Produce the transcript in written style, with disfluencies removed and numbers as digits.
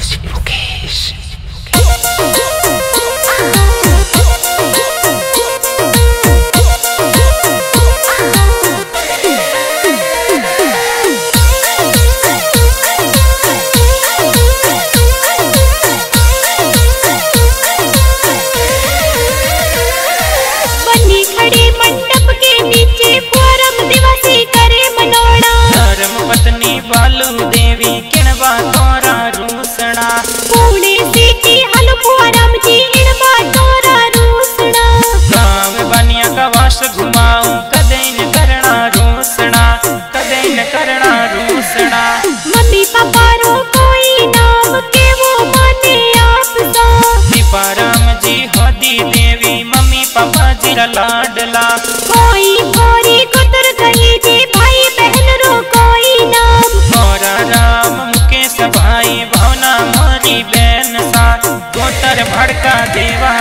बालू देवी किणवा तोरा रूसना पुणे सिटी हलपुआ राम जी इणवा तोरा रूसना गाँव बनिया का वास घुमाऊं कदे न करना रूसना कदे न करना रूसना। मम्मी पापा रो कोई नाम के वो माने आप सा दीपाराम जी होदी देवी मम्मी पापा जी रा लाडला कोई गोरी कुतर गई जी भाई बहन रो कोई नाम मोरा राम मुकेश भाई भावना मोरी बहन सा कोटर भड़का देवा